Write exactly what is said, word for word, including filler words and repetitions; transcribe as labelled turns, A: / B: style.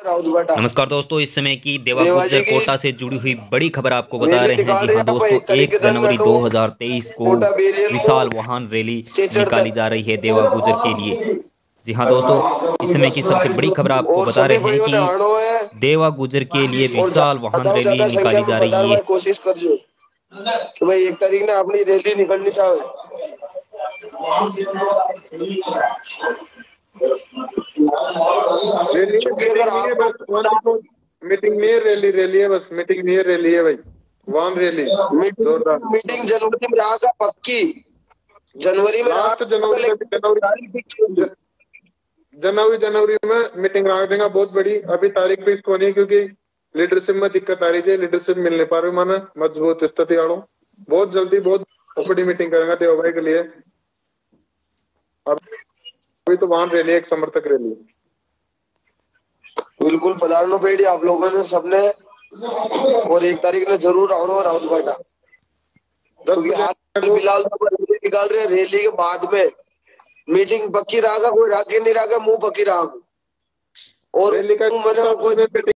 A: राउत बेटा।
B: नमस्कार दोस्तों, इस समय की देवा
A: देवा जी
B: गुज्जर
A: की
B: कोटा से जुड़ी हुई बड़ी खबर आपको बता
A: रैली
B: रहे हैं।
A: निकाल
B: जी
A: रहे
B: हां
A: हैं आप
B: दोस्तों,
A: एक तरीके
B: एक
A: से
B: जनवरी
A: देखो
B: दो हज़ार तेईस को
A: कोटा बेरियल को
B: विशाल वाहन रैली
A: चेचड़
B: निकाली
A: तक
B: जा रही है देवा गुज्जर के लिए। जी हां दोस्तों, इस समय की सबसे बड़ी खबर आपको
A: और
B: बता
A: सभी
B: रहे हैं
A: भाइयों
B: कि
A: ने आनो है
B: देवा गुज्जर के लिए
A: और
B: विशाल वाहन
A: ज्यादा
B: रैली
A: ज्यादा संख्या
B: निकाली
A: में
B: जा
A: बता
B: रही है।
A: भाई कोशिश कर जो कि भाई एक तारीख ने अपनी रैली निकलनी चाहे।
C: रैली है,
A: क्योंकि
C: मीटिंग
A: अगर
C: नहीं है,
A: आपको
C: बस वन देखो। मीटिंग नहीं है, रैली रैली है, बस मीटिंग नहीं है, रैली है भाई। वन रैली जोरदार।
A: मीटिंग मीटिंग जनवरी में आगा पक्की जनवरी में
C: लास्ट
A: आगा,
C: जनवरी
A: लेकिन
C: में जनवरी
A: तारीख फिक्स होगी।
C: ज- जनवरी जनवरी में मीटिंग रख देगा बहुत बड़ी। अभी तारीख फिक्स होनी है क्योंकि लीडरशिप में दिक्कत आ रही है। लीडरशिप मिलने पा रही माना मजबूत स्थिति आड़ो। बहुत जल्दी बहुत बड़ी मीटिंग करेंगे देव भाई के लिए। अभी तो वहां रैली एक समर्थक रैली।
A: बिल्कुल पधारनो पेड़ी आप लोगों ने सबने, और एक तारीख ने जरूर आओ राहुल बेटा।
C: दस
A: क्योंकि
C: बजे
A: हाल
C: को
A: फिलहाल तो रैली निकाल रहे हैं, रैली के बाद में मीटिंग पक्की रहा कोई रागे नहीं रहा मुंह पक्की रहा। और
C: रैली का
A: मैंने
C: सात
A: कोई
C: बजे